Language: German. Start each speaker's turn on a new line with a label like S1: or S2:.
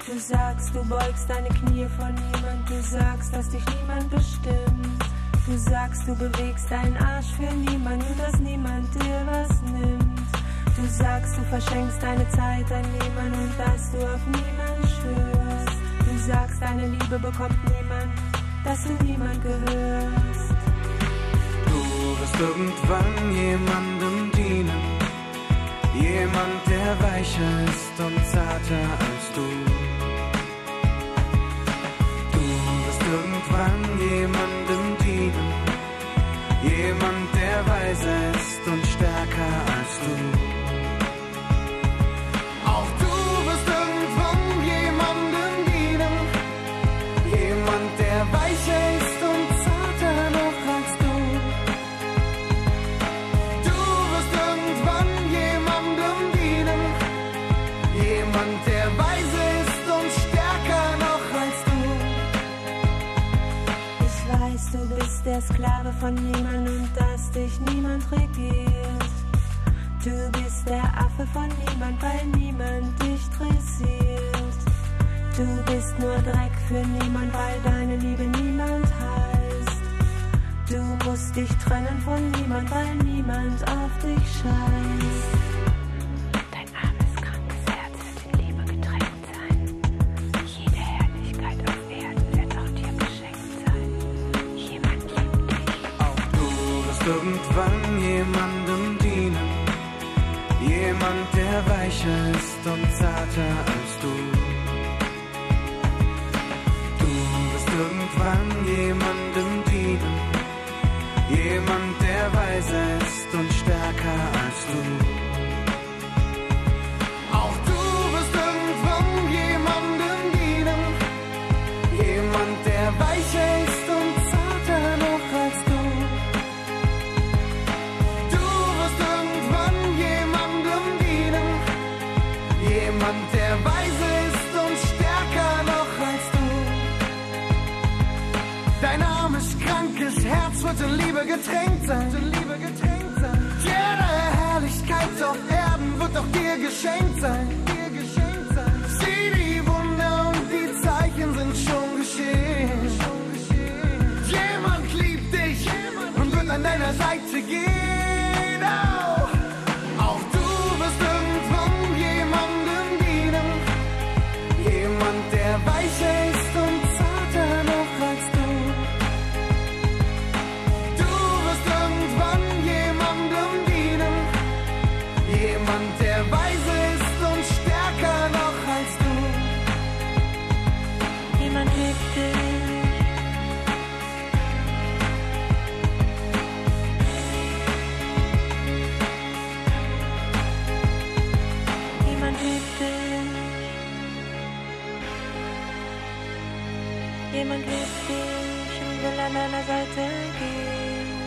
S1: Du sagst, du beugst deine Knie vor niemand. Du sagst, dass dich niemand bestimmt. Du sagst, du bewegst deinen Arsch für niemand und dass niemand dir was nimmt. Du sagst, du verschenkst deine Zeit an niemand und dass du auf niemand schwörst. Du sagst, deine Liebe bekommt niemand, dass du niemand gehörst.
S2: Du wirst irgendwann jemandem dienen, jemand, der weicher ist und zarter als du. Du wirst irgendwann jemandem dienen, jemand, der weiser ist und stärker als du. Auch du wirst irgendwann jemandem dienen, jemand, der weicher ist und zarter noch als du. Du wirst irgendwann jemandem dienen, jemand, der weiser ist und stärker noch als du.
S1: Ich weiß, du bist der Sklave von niemand und dass dich niemand regiert. Du bist der Affe von niemand, weil niemand dich dressiert. Du bist nur Dreck für niemand, weil deine Liebe niemand heißt. Du musst dich trennen von niemand, weil niemand auf dich scheißt.
S3: Dein armes, krankes Herz wird in Liebe getränkt sein. Jede Herrlichkeit auf Erden wird auch dir geschenkt sein. Jemand liebt dich.
S2: Auch du wirst irgendwann jemandem dienen, jemand, der weicher ist und zarter als du. Du wirst irgendwann jemandem dienen, jemand, der weiser ist und stärker als du. Auch du wirst irgendwann jemandem dienen, jemand, der weicher ist und zarter noch als du. Du wirst irgendwann jemandem dienen, jemand, der weiser ist und stärker noch als du. Dein armes, krankes Herz wird in Liebe getränkt sein. Jede Herrlichkeit auf Erden wird auch dir geschenkt sein. Sieh, die Wunder und die Zeichen sind schon geschehen. Jemand liebt dich und wird an deiner Seite gehen. Auch du wirst irgendwann jemandem dienen, jemand, der weicher ist und zarter noch als du. Du wirst irgendwann jemandem dienen, jemand, der weiser ist und stärker noch als du.
S1: Niemand liebt dich. Niemand liebt dich. Jemand liebt dich und will an deiner Seite gehen.